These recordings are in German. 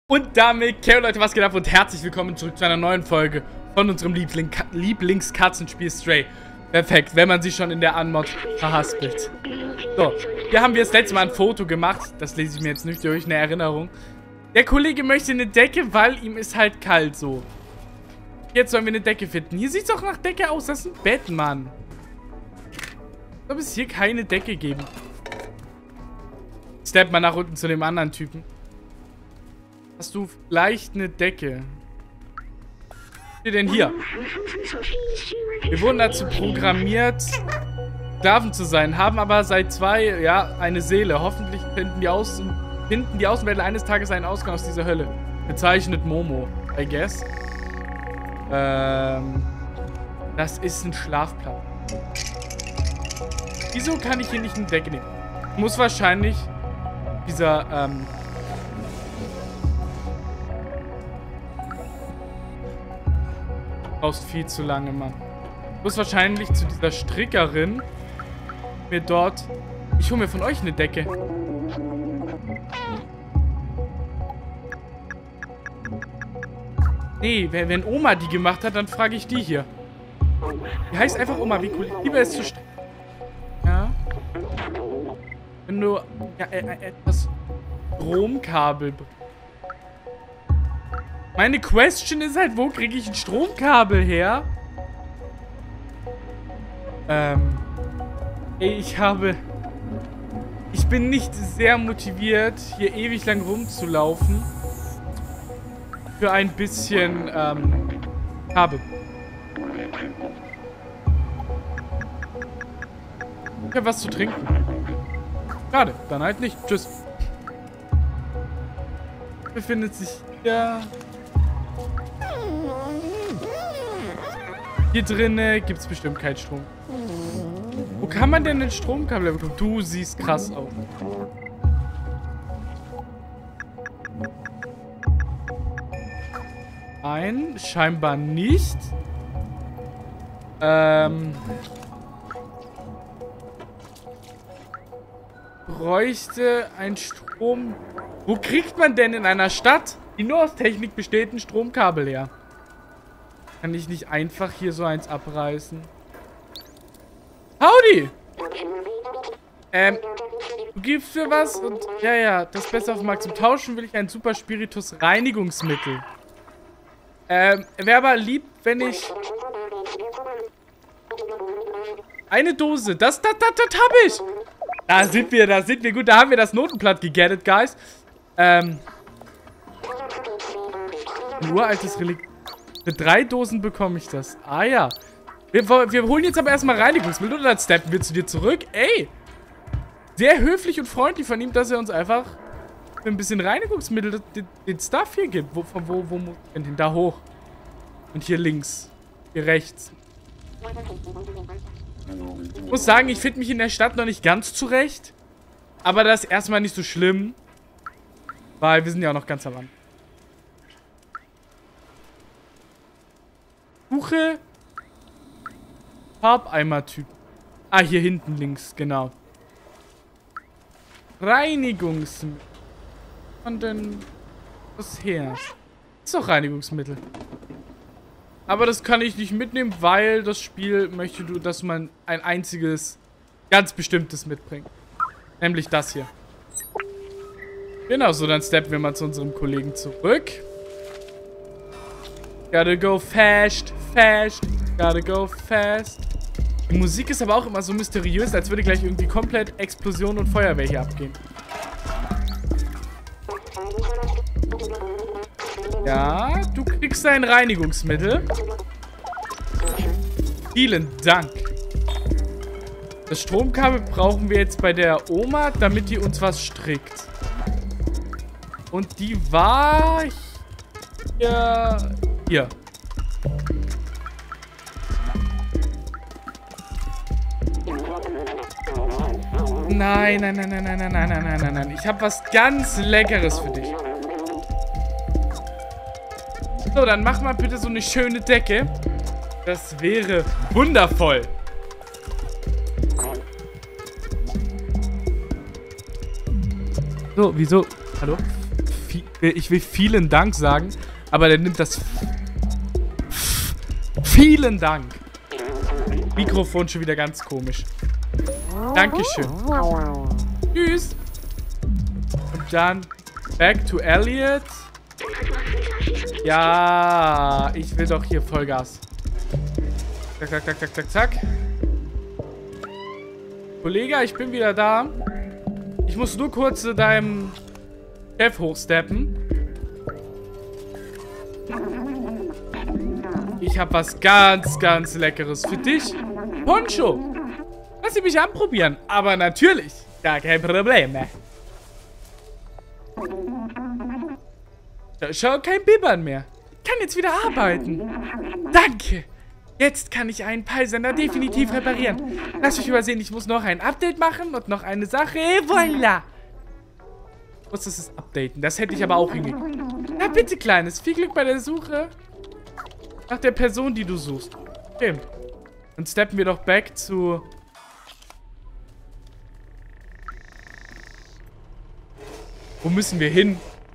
Und damit, Leute, was geht ab und herzlich willkommen zurück zu einer neuen Folge von unserem Lieblingskatzenspiel Stray. Perfekt, wenn man sich schon in der Anmod verhaspelt. So, hier haben wir das letzte Mal ein Foto gemacht. Das lese ich mir jetzt nicht durch, eine Erinnerung. Der Kollege möchte eine Decke, weil ihm ist halt kalt so. Jetzt sollen wir eine Decke finden. Hier sieht es doch nach Decke aus. Das ist ein Bett, Mann. Ich glaube, es hier keine Decke geben. Step mal nach unten zu dem anderen Typen. Hast du vielleicht eine Decke? Was steht denn hier? Wir wurden dazu programmiert, Sklaven zu sein, haben aber seit 2 Jahren eine Seele. Hoffentlich finden die Außenweltler eines Tages einen Ausgang aus dieser Hölle. Bezeichnet Momo, I guess. Das ist ein Schlafplatz. Wieso kann ich hier nicht eine Decke nehmen? Muss wahrscheinlich dieser, brauchst viel zu lange, Mann. Ich muss wahrscheinlich zu dieser Strickerin mir dort... Ich hole mir von euch eine Decke. Nee, wenn Oma die gemacht hat, dann frage ich die hier. Die heißt einfach Oma, wie cool. Ich liebe es zu stricken. Ja. Wenn du etwas Stromkabel... Meine Question ist halt, wo kriege ich ein Stromkabel her? Ich bin nicht sehr motiviert, hier ewig lang rumzulaufen. Für ein bisschen, Kabel. Ich habe was zu trinken. Schade, dann halt nicht. Tschüss. Befindet sich hier... Hier drinnen gibt es bestimmt keinen Strom. Wo kann man denn den Stromkabel bekommen? Du siehst krass aus. Nein, scheinbar nicht. Bräuchte ein Strom... Wo kriegt man denn in einer Stadt, die nur aus Technik besteht, ein Stromkabel her? Kann ich nicht einfach hier so eins abreißen? Howdy! Du gibst für was und... Ja, das Beste auf dem Markt. Zum Tauschen will ich ein Super Spiritus Reinigungsmittel. Wäre aber lieb, wenn ich... Eine Dose. Das hab ich! Da sind wir gut. Da haben wir das Notenblatt gegettet, guys. Ein uraltes Relikt. Für 3 Dosen bekomme ich das. Ah ja. Wir holen jetzt aber erstmal Reinigungsmittel und dann steppen wir zu dir zurück. Ey. Sehr höflich und freundlich von ihm, dass er uns einfach für ein bisschen Reinigungsmittel den Stuff hier gibt. Wo muss ich denn hin? Da hoch. Und hier links. Hier rechts. Ich muss sagen, ich finde mich in der Stadt noch nicht ganz zurecht. Aber das ist erstmal nicht so schlimm. Weil wir sind ja auch noch ganz am Anfang. Suche Farbeimer-Typ. Ah, hier hinten links, genau. Reinigungsmittel. Und dann was her? Ist doch Reinigungsmittel. Aber das kann ich nicht mitnehmen, weil das Spiel möchte, dass man ein einziges, ganz bestimmtes mitbringt. Nämlich das hier. Genau, so dann steppen wir mal zu unserem Kollegen zurück. Gotta go fast, fast. Gotta go fast. Die Musik ist aber auch immer so mysteriös, als würde gleich irgendwie komplett Explosion und Feuerwehr hier abgehen. Ja, du kriegst ein Reinigungsmittel. Vielen Dank. Das Stromkabel brauchen wir jetzt bei der Oma, damit die uns was strickt. Und die war hier. Nein. Ich habe was ganz Leckeres für dich. So, dann mach mal bitte so eine schöne Decke. Das wäre wundervoll. So, wieso? Hallo? Ich will vielen Dank sagen, aber der nimmt das... Vielen Dank. Mikrofon schon wieder ganz komisch. Dankeschön. Tschüss. Und dann back to Elliot. Ja, ich will doch hier Vollgas. Zack, zack, zack, zack, zack, zack. Kollege, ich bin wieder da. Ich muss nur kurz zu deinem Chef hochsteppen. Ich habe was ganz, ganz Leckeres für dich. Poncho. Lass sie mich anprobieren. Aber natürlich. Gar kein Problem. Schau, kein Bibbern mehr. Ich kann jetzt wieder arbeiten. Danke. Jetzt kann ich einen Peilsender definitiv reparieren. Lass mich übersehen, ich muss noch ein Update machen und noch eine Sache. Voila. Ich muss das updaten. Das hätte ich aber auch hingekriegt. Na bitte, Kleines. Viel Glück bei der Suche nach der Person, die du suchst. Okay. Dann steppen wir doch back zu... Wo müssen wir hin?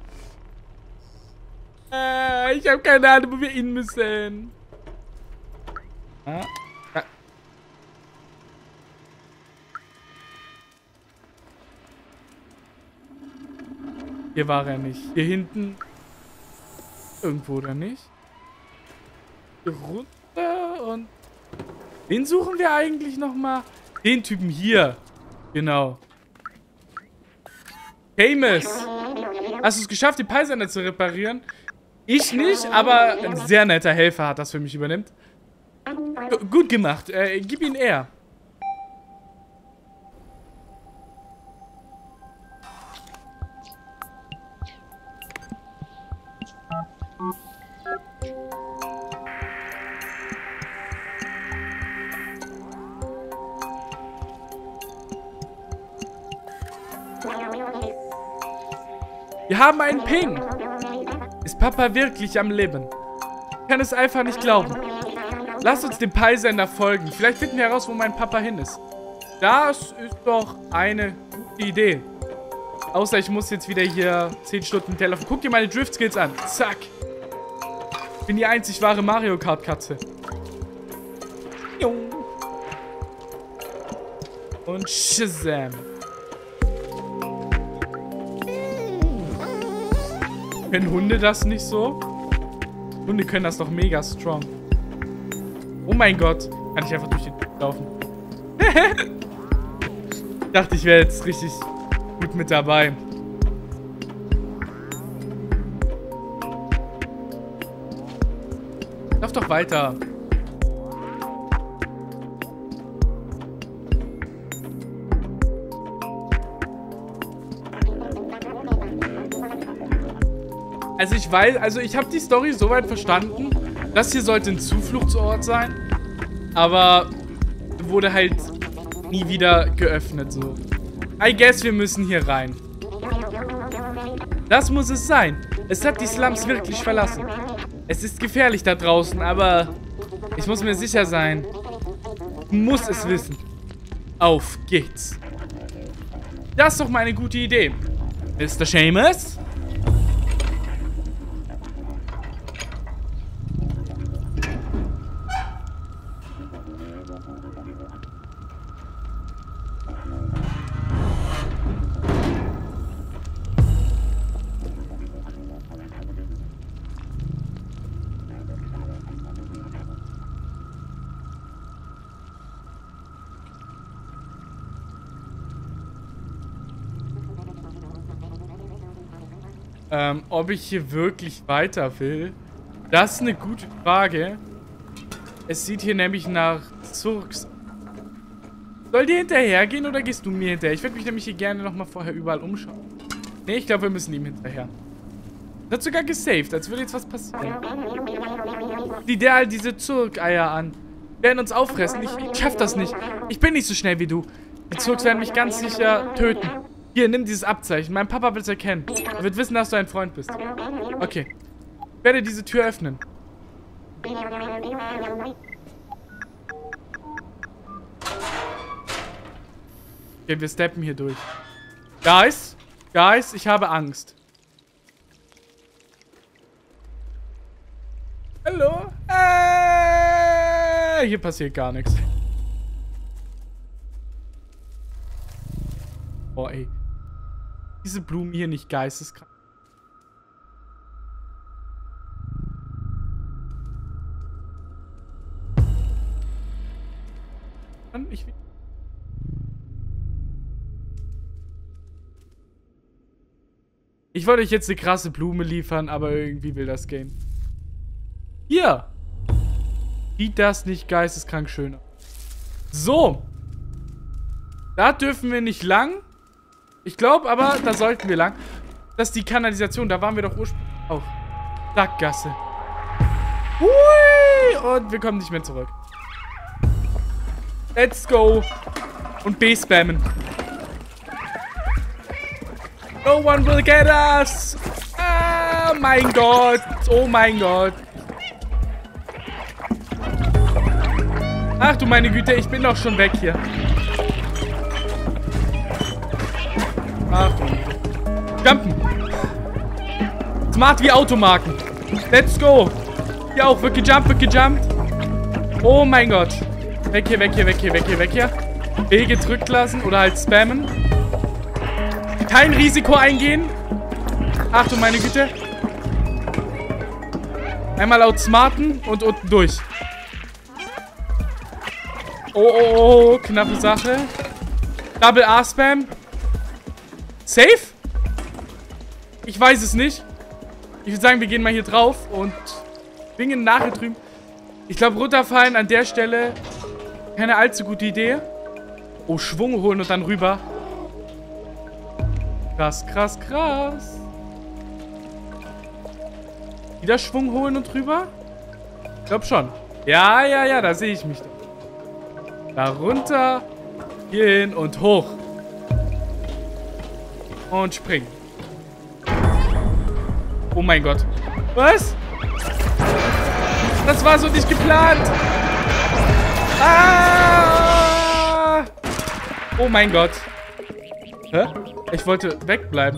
Ich habe keine Ahnung, wo wir hin müssen. Hier war er nicht. Hier hinten. Irgendwo oder nicht? Hier runter und... Wen suchen wir eigentlich nochmal? Den Typen hier. Genau. Famous. Hast du es geschafft, den Peilsender zu reparieren? Ich nicht, aber ein sehr netter Helfer hat das für mich übernimmt. Gut gemacht. Gib ihn er. Wir haben einen Ping. Ist Papa wirklich am Leben? Ich kann es einfach nicht glauben. Lass uns dem Peilsender folgen. Vielleicht finden wir heraus, wo mein Papa hin ist. Das ist doch eine gute Idee. Außer ich muss jetzt wieder hier 10 Stunden Telefon. Guck dir meine Drift-Skills an. Zack. Ich bin die einzig wahre Mario Kart-Katze. Und Shazam. Können Hunde das nicht so? Hunde können das doch mega strong. Oh mein Gott. Kann ich einfach durch den laufen. Ich dachte, ich wäre jetzt richtig gut mit dabei. Lauf doch weiter. Also ich habe die Story soweit verstanden. Das hier sollte ein Zufluchtsort sein. Aber wurde halt nie wieder geöffnet, so. I guess, wir müssen hier rein. Das muss es sein. Es hat die Slums wirklich verlassen. Es ist gefährlich da draußen, aber ich muss mir sicher sein. Ich muss es wissen. Auf geht's. Das ist doch mal eine gute Idee. Mr. Seamus? Ob ich hier wirklich weiter will? Das ist eine gute Frage. Es sieht hier nämlich nach Zurks. Soll die hinterhergehen oder gehst du mir hinterher? Ich würde mich nämlich hier gerne nochmal vorher überall umschauen. Ne, ich glaube, wir müssen ihm hinterher. Das hat sogar gesaved, als würde jetzt was passieren. Sieh dir all diese Zurk-Eier an. Die werden uns auffressen. Ich schaff das nicht. Ich bin nicht so schnell wie du. Die Zurks werden mich ganz sicher töten. Hier, nimm dieses Abzeichen. Mein Papa wird es erkennen. Er wird wissen, dass du ein Freund bist. Okay. Ich werde diese Tür öffnen. Okay, wir steppen hier durch. Guys, ich habe Angst. Hallo? Hier passiert gar nichts. Oh, ey. Diese Blumen hier nicht geisteskrank. Ich wollte euch jetzt eine krasse Blume liefern, aber irgendwie will das Game. Hier. Sieht das nicht geisteskrank schön aus. So. Da dürfen wir nicht lang. Ich glaube aber, da sollten wir lang. Das ist die Kanalisation. Da waren wir doch ursprünglich auch. Sackgasse. Hui. Und wir kommen nicht mehr zurück. Let's go. Und B spammen. No one will get us. Ah, mein Gott. Oh mein Gott. Ach du meine Güte, ich bin doch schon weg hier. Ach du. Jumpen. Smart wie Automarken. Let's go. Hier auch, wird gejumpt, wird gejumpt. Oh mein Gott. Weg hier, weg hier, weg hier, weg hier, weg hier. B gedrückt lassen oder halt spammen. Kein Risiko eingehen. Ach du meine Güte. Einmal outsmarten und unten durch. Oh, oh, oh, knappe Sache. Double A-Spam. Safe? Ich weiß es nicht. Ich würde sagen, wir gehen mal hier drauf und schwingen nachher drüben. Ich glaube, runterfallen an der Stelle keine allzu gute Idee. Oh, Schwung holen und dann rüber. Krass, krass, krass. Wieder Schwung holen und rüber? Ich glaube schon. Ja, ja, ja, da sehe ich mich. Da runter, hier hin und hoch. Und springen. Oh mein Gott. Was? Das war so nicht geplant. Ah! Oh mein Gott. Hä? Ich wollte wegbleiben.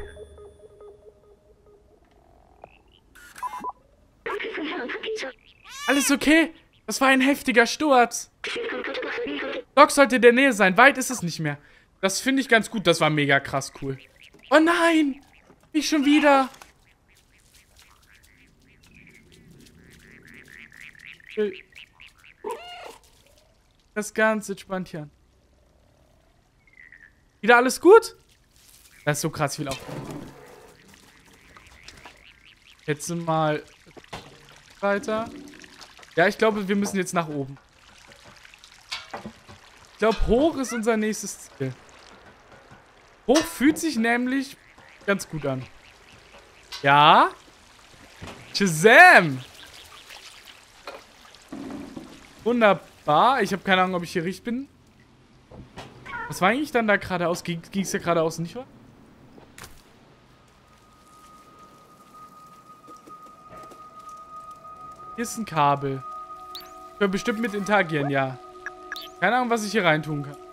Alles okay? Das war ein heftiger Sturz. Doc sollte in der Nähe sein. Weit ist es nicht mehr. Das finde ich ganz gut. Das war mega krass cool. Oh nein! Nicht schon wieder. Das Ganze entspannt hier an. Wieder alles gut? Das ist so krass viel auf. Jetzt mal weiter. Ja, ich glaube, wir müssen jetzt nach oben. Ich glaube, hoch ist unser nächstes Ziel. Hoch fühlt sich nämlich ganz gut an. Ja? Shazam! Wunderbar. Ich habe keine Ahnung, ob ich hier richtig bin. Was war eigentlich dann da geradeaus? Ging es ja geradeaus nicht, wa? Hier ist ein Kabel. Ich kann bestimmt mit interagieren, ja. Keine Ahnung, was ich hier reintun kann.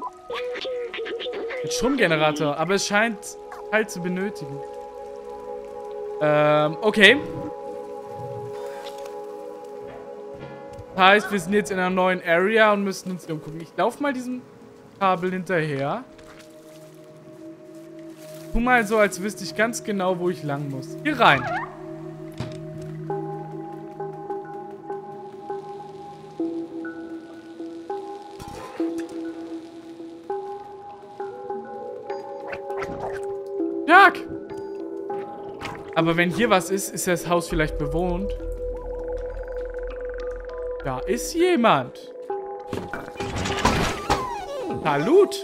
Ein Stromgenerator, aber es scheint halt zu benötigen. Okay. Das heißt, wir sind jetzt in einer neuen Area und müssen uns umgucken. Ich laufe mal diesem Kabel hinterher. Tu mal so, als wüsste ich ganz genau, wo ich lang muss. Hier rein. Tag! Aber wenn hier was ist, ist das Haus vielleicht bewohnt. Da ist jemand. Salut!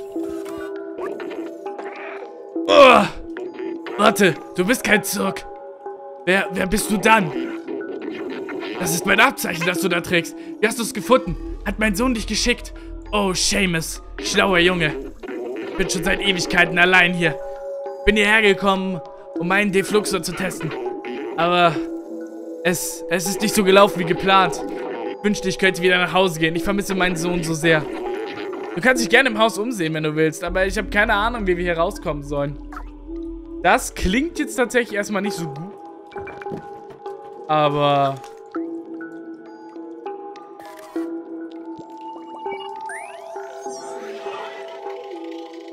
Oh, warte, du bist kein Zurk. Wer bist du dann? Das ist mein Abzeichen, das du da trägst. Wie hast du es gefunden? Hat mein Sohn dich geschickt? Oh, Seamus, schlauer Junge. Ich bin schon seit Ewigkeiten allein hier. Bin hierher gekommen, um meinen Defluxor zu testen. Aber es ist nicht so gelaufen wie geplant. Ich wünschte, ich könnte wieder nach Hause gehen. Ich vermisse meinen Sohn so sehr. Du kannst dich gerne im Haus umsehen, wenn du willst, aber ich habe keine Ahnung, wie wir hier rauskommen sollen. Das klingt jetzt tatsächlich erstmal nicht so gut. Aber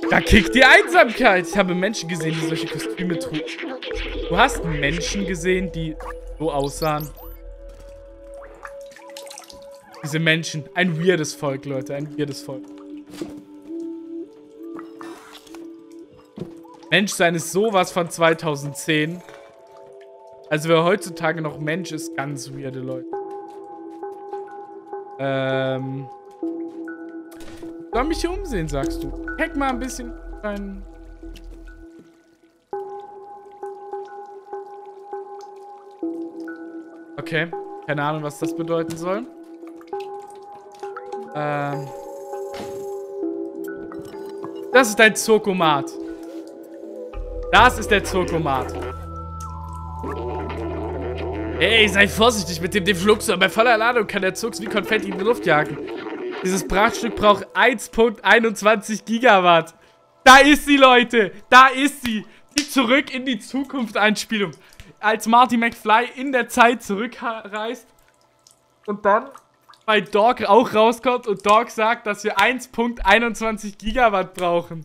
Da kickt die Einsamkeit. Ich habe Menschen gesehen, die solche Kostüme trugen. Du hast Menschen gesehen, die so aussahen. Diese Menschen. Ein weirdes Volk, Leute. Ein weirdes Volk. Menschsein ist sowas von 2010. Also wer heutzutage noch Mensch ist, ganz weirde Leute. Soll mich hier umsehen, sagst du. Hack mal ein bisschen rein. Okay. Keine Ahnung, was das bedeuten soll. Das ist ein Zirkomat. Das ist der Zirkomat. Ey, sei vorsichtig mit dem Fluxor. Bei voller Ladung kann der Zirks wie Konfetti in die Luft jagen. Dieses Prachtstück braucht 1.21 Gigawatt. Da ist sie, Leute. Da ist sie. Die Zurück in die Zukunft-Einspielung. Als Marty McFly in der Zeit zurückreist und dann bei Dog auch rauskommt und Dog sagt, dass wir 1.21 Gigawatt brauchen.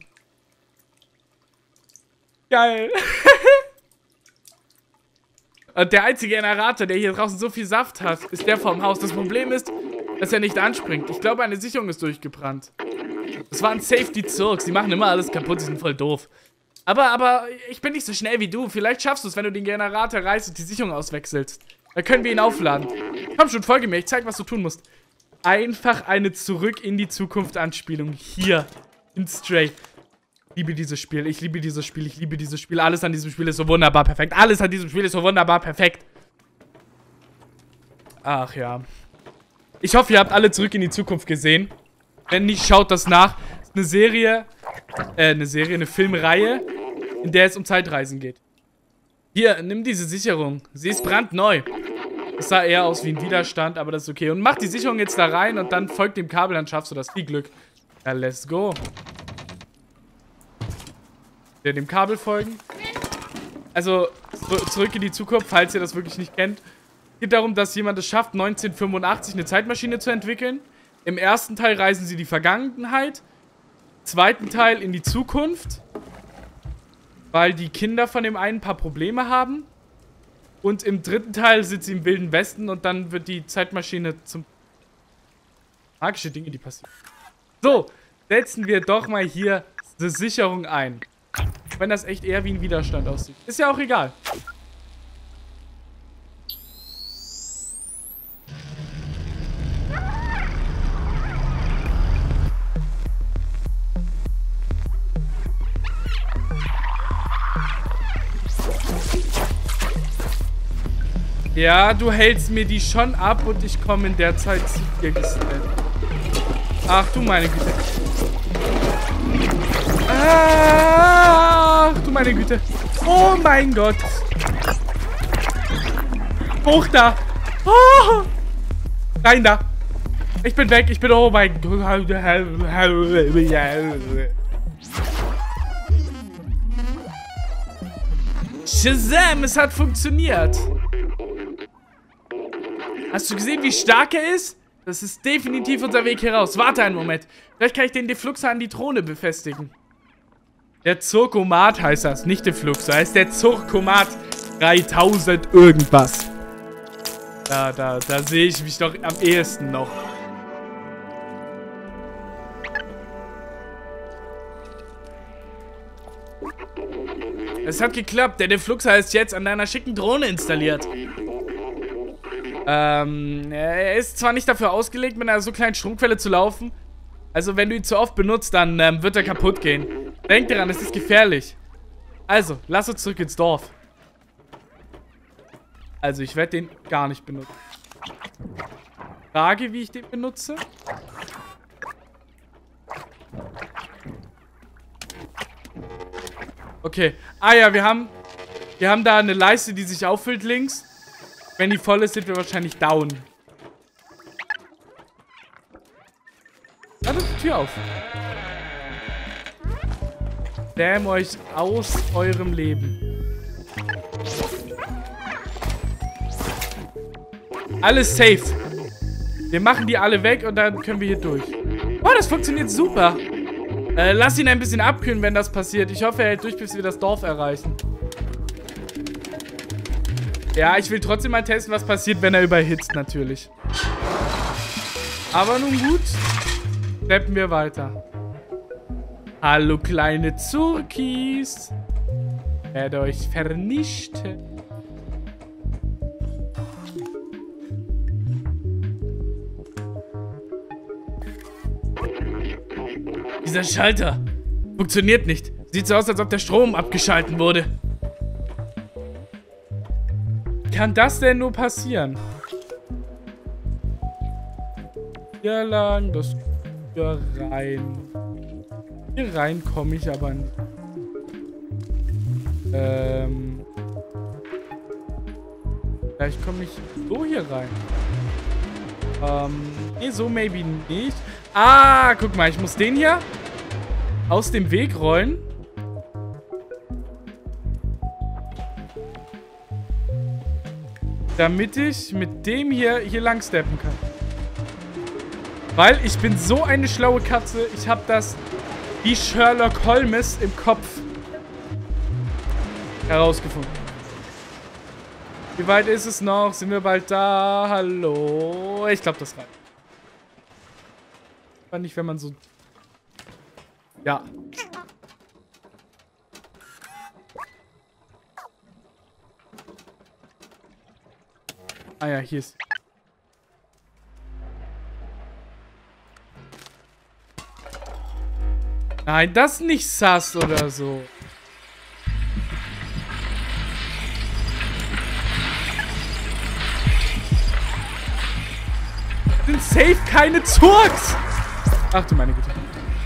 Geil. Und der einzige Generator, der hier draußen so viel Saft hat, ist der vorm Haus. Das Problem ist, dass er nicht anspringt. Ich glaube, eine Sicherung ist durchgebrannt. Das waren Safety-Zirks. Die machen immer alles kaputt. Die sind voll doof. Aber ich bin nicht so schnell wie du. Vielleicht schaffst du es, wenn du den Generator reißt und die Sicherung auswechselst. Dann können wir ihn aufladen. Komm schon, folge mir. Ich zeig, was du tun musst. Einfach eine Zurück in die Zukunft-Anspielung. Hier. In Stray. Ich liebe dieses Spiel. Ich liebe dieses Spiel. Ich liebe dieses Spiel. Alles an diesem Spiel ist so wunderbar perfekt. Alles an diesem Spiel ist so wunderbar perfekt. Ach ja. Ich hoffe, ihr habt alle Zurück in die Zukunft gesehen. Wenn nicht, schaut das nach. Das ist eine Filmreihe, in der es um Zeitreisen geht. Hier, nimm diese Sicherung. Sie ist brandneu. Das sah eher aus wie ein Widerstand, aber das ist okay. Und mach die Sicherung jetzt da rein und dann folgt dem Kabel, dann schaffst du das. Viel Glück. Ja, let's go. Dem Kabel folgen. Also, Zurück in die Zukunft, falls ihr das wirklich nicht kennt. Geht darum, dass jemand es schafft, 1985 eine Zeitmaschine zu entwickeln. Im ersten Teil reisen sie in die Vergangenheit. Im zweiten Teil in die Zukunft. Weil die Kinder von dem einen ein paar Probleme haben. Und im dritten Teil sind sie im Wilden Westen und dann wird die Zeitmaschine zum... Magische Dinge, die passieren. So, setzen wir doch mal hier die Sicherung ein. Wenn das echt eher wie ein Widerstand aussieht. Ist ja auch egal. Ja, du hältst mir die schon ab und ich komme in der Zeit zu dir gesnappt. Ach du meine Güte. Ach du meine Güte. Oh mein Gott. Hoch da. Oh. Rein da. Ich bin weg. Ich bin... Oh mein Gott. Shazam, es hat funktioniert. Hast du gesehen, wie stark er ist? Das ist definitiv unser Weg hier raus. Warte einen Moment. Vielleicht kann ich den Defluxer an die Throne befestigen. Der Zirkomat heißt das, nicht Defluxer. Das ist der Zirkomat 3000 irgendwas. Da sehe ich mich doch am ehesten noch. Es hat geklappt. Der Defluxer ist jetzt an deiner schicken Drohne installiert. Er ist zwar nicht dafür ausgelegt, mit einer so kleinen Stromquelle zu laufen. Also, wenn du ihn zu oft benutzt, dann wird er kaputt gehen. Denk daran, es ist gefährlich. Also, lass uns zurück ins Dorf. Also, ich werde den gar nicht benutzen. Frage, wie ich den benutze. Okay. Ah ja, wir haben da eine Leiste, die sich auffüllt links. Wenn die voll ist, sind wir wahrscheinlich down. Lass die Tür auf. Damn euch aus eurem Leben. Alles safe. Wir machen die alle weg und dann können wir hier durch. Oh, das funktioniert super. Lass ihn ein bisschen abkühlen, wenn das passiert. Ich hoffe, er hält durch, bis wir das Dorf erreichen. Ja, ich will trotzdem mal testen, was passiert, wenn er überhitzt, natürlich. Aber nun gut. Steppen wir weiter. Hallo, kleine Zurkis. Werde euch vernichten. Dieser Schalter funktioniert nicht. Sieht so aus, als ob der Strom abgeschalten wurde. Kann das denn nur passieren? Hier lang, das hier rein. Hier rein komme ich aber nicht. Vielleicht komme ich so hier rein. Nee, so maybe nicht. Ah, guck mal, ich muss den hier aus dem Weg rollen. Damit ich mit dem hier lang steppen kann. Weil ich bin so eine schlaue Katze. Ich habe das wie Sherlock Holmes im Kopf herausgefunden. Wie weit ist es noch? Sind wir bald da? Hallo? Ich glaube, das reicht. Fand nicht, wenn man so... Ja. Ah ja, hier ist... Nein, das ist nicht sass oder so. Sind safe keine Zurks. Ach du meine Güte.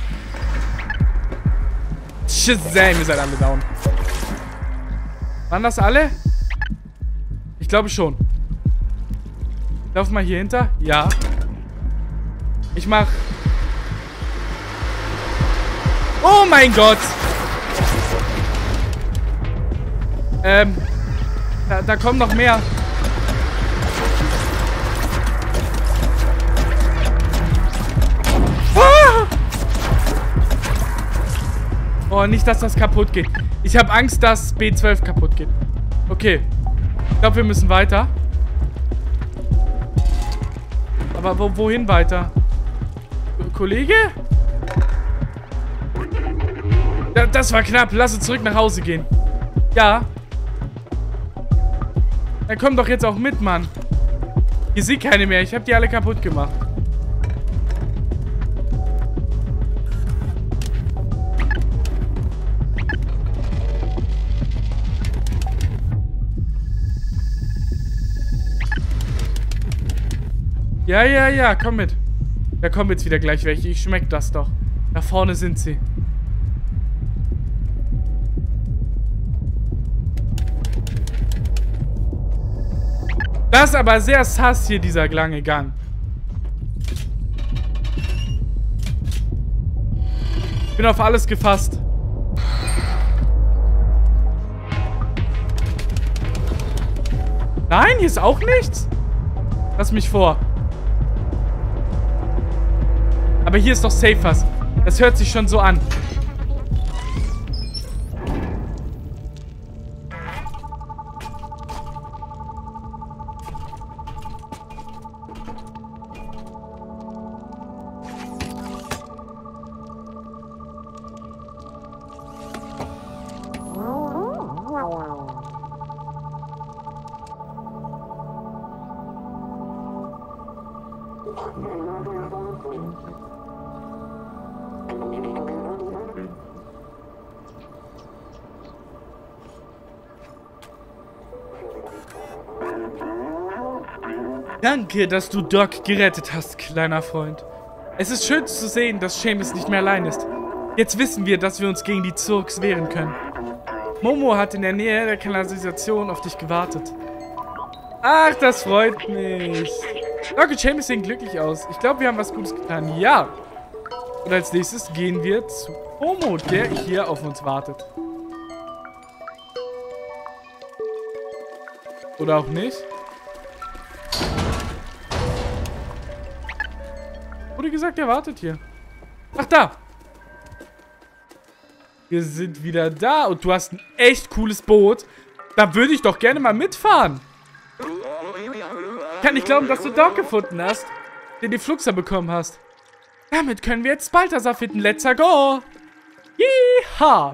Shazam, ihr seid alle down. Waren das alle? Ich glaube schon. Lauf mal hier hinter. Ja. Ich mach... Oh mein Gott! Da kommen noch mehr. Ah! Oh, nicht, dass das kaputt geht. Ich habe Angst, dass B12 kaputt geht. Okay. Ich glaube, wir müssen weiter. Aber wohin weiter? Kollege? Das war knapp. Lass uns zurück nach Hause gehen. Ja. Dann komm doch jetzt auch mit, Mann. Hier sind keine mehr. Ich habe die alle kaputt gemacht. Ja, komm mit. Da kommen jetzt wieder gleich welche. Ich schmeck das doch. Da vorne sind sie. Das ist aber sehr sass hier, dieser lange Gang. Ich bin auf alles gefasst. Nein, hier ist auch nichts. Lass mich vor. Aber hier ist doch safe was. Das hört sich schon so an. Danke, dass du Doc gerettet hast, kleiner Freund. Es ist schön zu sehen, dass Seamus nicht mehr allein ist. Jetzt wissen wir, dass wir uns gegen die Zurks wehren können. Momo hat in der Nähe der Kanalisation auf dich gewartet. Ach, das freut mich. Doc und Seamus sehen glücklich aus. Ich glaube, wir haben was Gutes getan. Ja. Und als nächstes gehen wir zu Momo, der hier auf uns wartet. Oder auch nicht. Wurde gesagt, er wartet hier. Ach, da. Wir sind wieder da und du hast ein echt cooles Boot. Da würde ich doch gerne mal mitfahren. Ich kann nicht glauben, dass du Doc gefunden hast, den die Fluxer bekommen hast. Damit können wir jetzt Balthasar finden. Let's go! Yeehaw!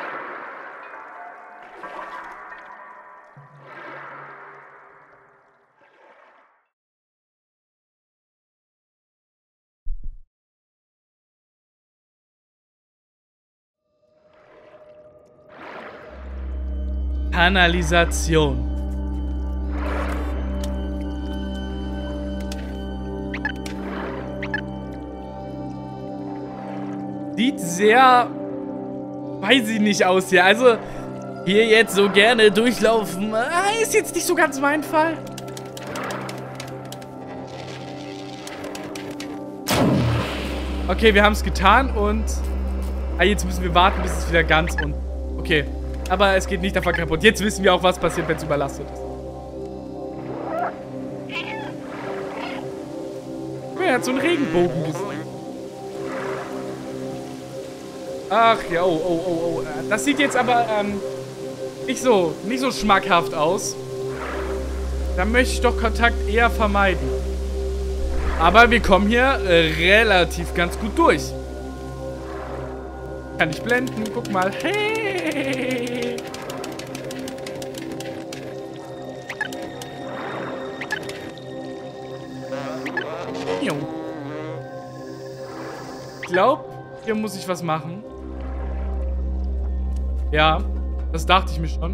Kanalisation. Sieht sehr, weiß ich nicht, aus hier. Also, hier jetzt so gerne durchlaufen, ist jetzt nicht so ganz mein Fall. Okay, wir haben es getan und jetzt müssen wir warten, bis es wieder ganz und... Okay, aber es geht nicht davon kaputt. Jetzt wissen wir auch, was passiert, wenn es überlastet ist. Er hat so einen Regenbogen gesehen. Ach ja, oh. Das sieht jetzt aber nicht so schmackhaft aus. Da möchte ich doch Kontakt eher vermeiden. Aber wir kommen hier relativ ganz gut durch. Kann ich blenden, guck mal. Hey! Jo. Ich glaube, hier muss ich was machen. Ja, das dachte ich mir schon.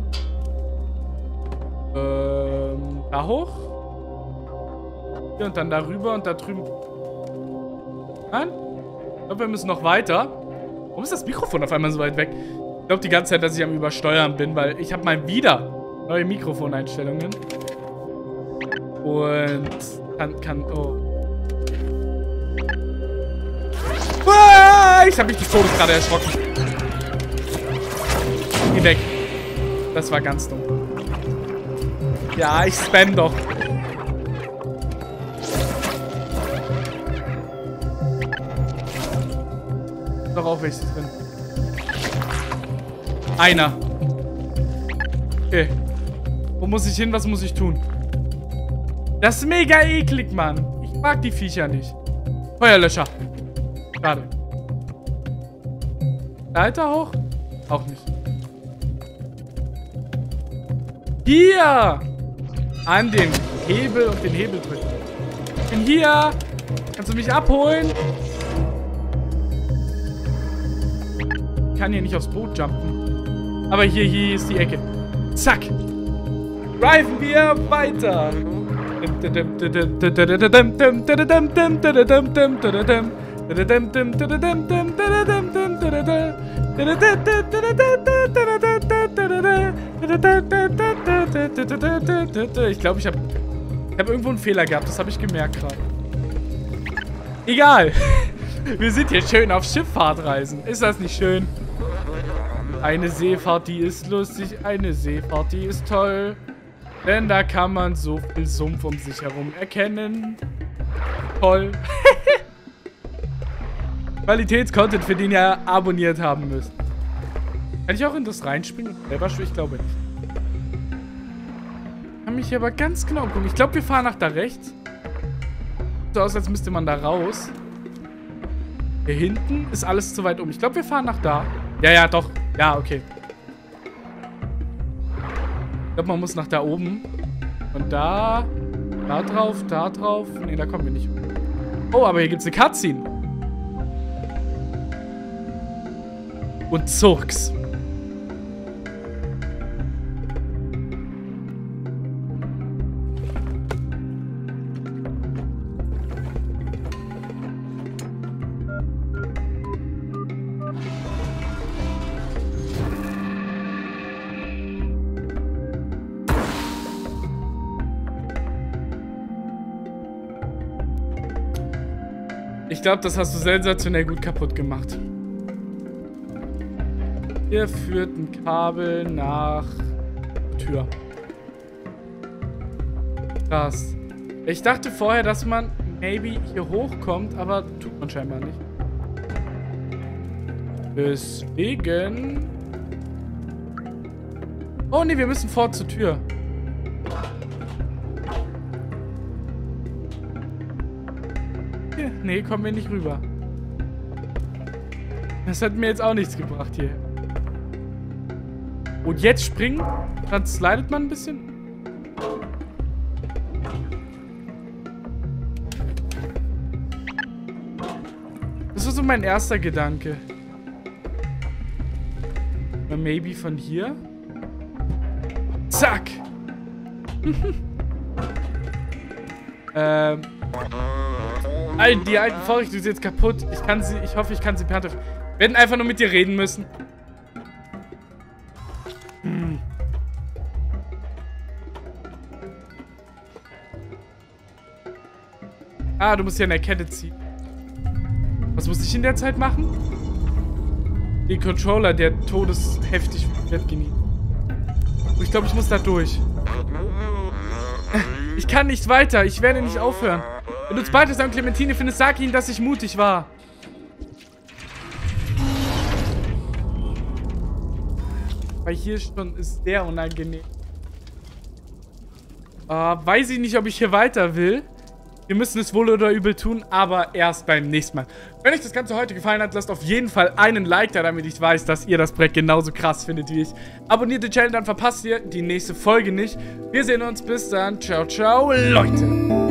Da hoch. Hier und dann darüber und da drüben. Nein? Ich glaube, wir müssen noch weiter. Warum ist das Mikrofon auf einmal so weit weg? Ich glaube die ganze Zeit, dass ich am Übersteuern bin, weil ich habe mal wieder neue Mikrofoneinstellungen. Und oh. Ich habe mich des Todes gerade erschrocken. Geh weg. Das war ganz dumm. Ja, ich spam doch. Doch auch welche drin. Einer. Okay. Wo muss ich hin? Was muss ich tun? Das ist mega eklig, Mann. Ich mag die Viecher nicht. Feuerlöscher. Schade. Leiter hoch? Auch nicht. Hier! An den Hebel und den Hebel drücken. Ich bin hier. Kannst du mich abholen? Ich kann hier nicht aufs Boot jumpen. Aber hier ist die Ecke. Zack. Driven wir weiter. Ich glaube, ich habe irgendwo einen Fehler gehabt. Das habe ich gemerkt gerade. Egal. Wir sind hier schön auf Schifffahrtreisen. Ist das nicht schön? Eine Seefahrt, die ist lustig. Eine Seefahrt, die ist toll. Denn da kann man so viel Sumpf um sich herum erkennen. Toll. Qualitätscontent, für den ihr abonniert haben müsst. Kann ich auch in das reinspringen? Ich glaube nicht. Ich kann mich hier aber ganz genau gucken. Ich glaube, wir fahren nach da rechts. So aus, als müsste man da raus. Hier hinten ist alles zu weit um. Ich glaube, wir fahren nach da. Ja, doch. Ja, okay. Ich glaube, man muss nach da oben. Und da drauf, da drauf. Ne, da kommen wir nicht. Oh, aber hier gibt es eine Cutscene. Und Zurks. Ich glaube, das hast du sensationell gut kaputt gemacht. Hier führt ein Kabel nach Tür. Krass. Ich dachte vorher, dass man maybe hier hochkommt, aber tut man scheinbar nicht. Deswegen... Oh ne, wir müssen fort zur Tür. Hier, nee, kommen wir nicht rüber. Das hat mir jetzt auch nichts gebracht hier. Und jetzt springen? Dann slidet man ein bisschen. Das war so mein erster Gedanke. Oder maybe von hier? Zack! Die alten Vorrichtungen sind jetzt kaputt. Ich hoffe, ich kann sie per Hand öffnen. Wir werden einfach nur mit dir reden müssen. Ah, du musst hier an der Kette ziehen. Was muss ich in der Zeit machen? Den Controller, der todesheftig wird genießt. Ich glaube, ich muss da durch. Ich kann nicht weiter. Ich werde nicht aufhören. Wenn du Spiders und Clementine findest, sag ihnen, dass ich mutig war. Weil hier schon ist sehr unangenehm. Weiß ich nicht, ob ich hier weiter will. Wir müssen es wohl oder übel tun, aber erst beim nächsten Mal. Wenn euch das Ganze heute gefallen hat, lasst auf jeden Fall einen Like da, damit ich weiß, dass ihr das Projekt genauso krass findet wie ich. Abonniert den Channel, dann verpasst ihr die nächste Folge nicht. Wir sehen uns, bis dann. Ciao, ciao, Leute.